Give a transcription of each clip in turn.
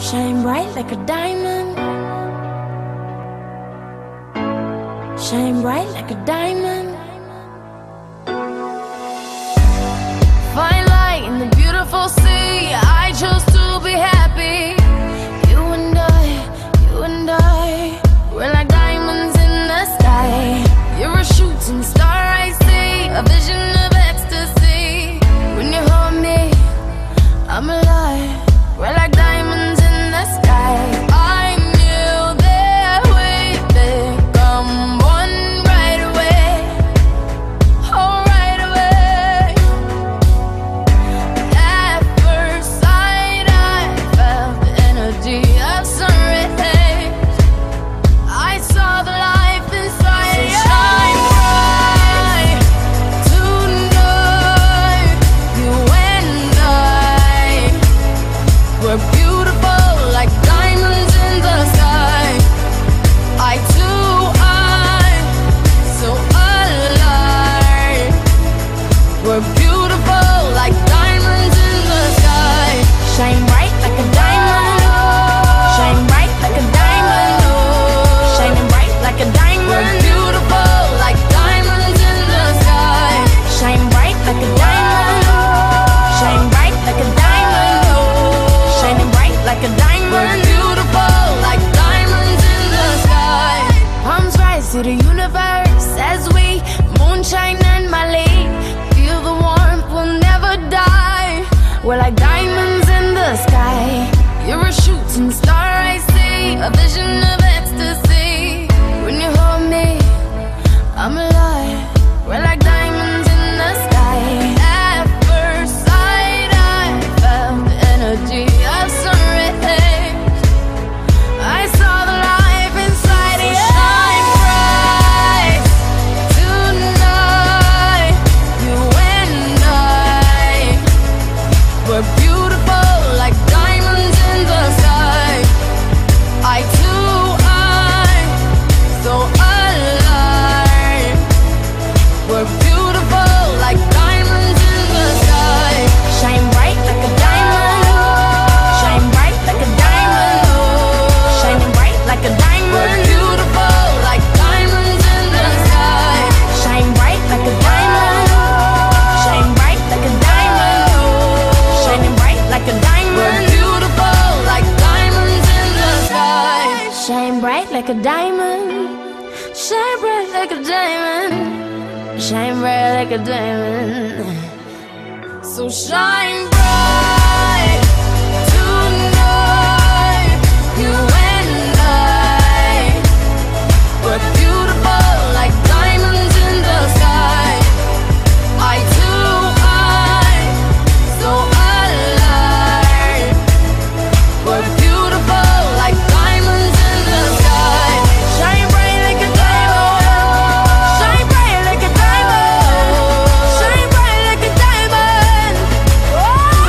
Shine bright like a diamond. Shine bright like a diamond. Find light in the beautiful sea. I chose to be happy. You and I, we're like diamonds in the sky. You're a shooting star I see, a vision of ecstasy. When you hold me, I'm alive. We're like diamonds in the sky. I knew that we'd become one right away. Oh, right away. At first sight, I felt the energy of sun rays. I saw the life inside you. Shine bright tonight. You and I, we're beautiful like diamonds in the sky. I too, I'm so alive. We're beautiful like diamonds in the sky. Shine bright like a diamond. Shine bright like a diamond. Shining bright like a diamond. We're beautiful like diamonds in the sky. Shine bright like a diamond. Shine bright like a diamond. Shining bright like a diamond. We're beautiful like diamonds in the sky. Palms rise to the universe as we moonshine and Mali. Feel the warmth, we'll never die. We're like diamonds in the sky. You're a shooting star I see, a vision of ecstasy. When you hold me, I'm alive. We're like diamonds in the sky. At first sight, I felt the energy of sun rays. I saw the life inside you. Shine bright tonight. You and I, we're beautiful like diamonds in the sky. I too, I'm so alive. We're beautiful like diamonds in the sky. Shine bright like a diamond. Shine bright like a diamond. Shining bright like a diamond. We're beautiful like diamonds in the sky. Shine bright like a diamond. Shine bright like a diamond. Shining bright like a diamond. We're beautiful like diamonds in the sky. Shine bright like a diamond. Shine bright like a diamond. Shine bright like a diamond. So shine bright tonight. You and I, we're beautiful like diamonds in the sky. I too, I'm so alive. We're beautiful like diamonds in the sky. Shine bright like a diamond. Shine bright like a diamond. Shine bright like a diamond. Oh.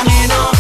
You know